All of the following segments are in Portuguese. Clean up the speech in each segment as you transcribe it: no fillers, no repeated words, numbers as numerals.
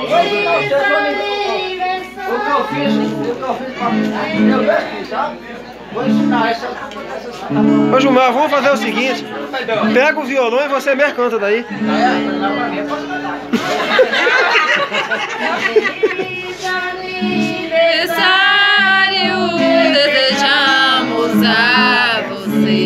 O que eu fiz pra meu filho, sabe? Vou ensinar essa. Ô Gilmar, vamos fazer o seguinte. Pega o violão e você mesmo canta daí. Aniversário, desejamos a você.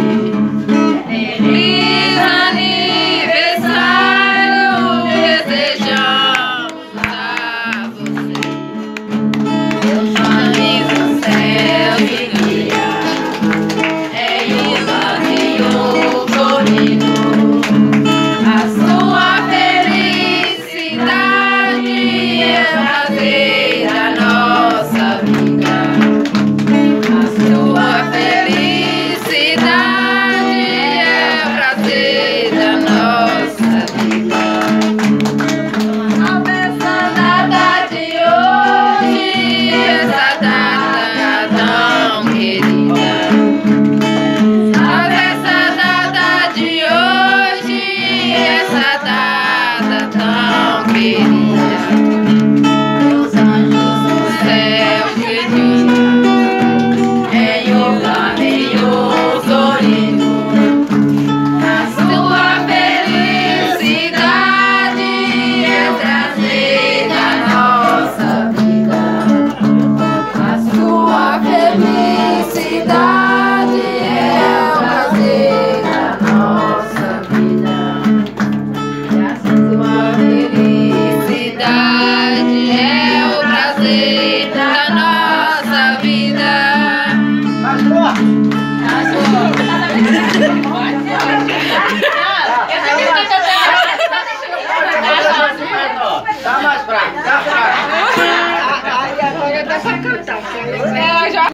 Feliz aniversário, desejamos a você. Deus feliz no céu que guia, é iluminado sorrindo. A sua felicidade é prazer da nossa vida. A sua felicidade é prazer da nossa vida. Essa data de hoje, essa data tão querida. Essa data de hoje, essa data tão querida. Os anjos do céu que em o caminho sorrindo. A sua felicidade é trazer da nossa vida. A sua felicidade é o prazer da nossa vida. A sua felicidade é o prazer da nossa vida. Mais forte! Dá mais fraco, dá fraco. Aí agora dá pra cantar.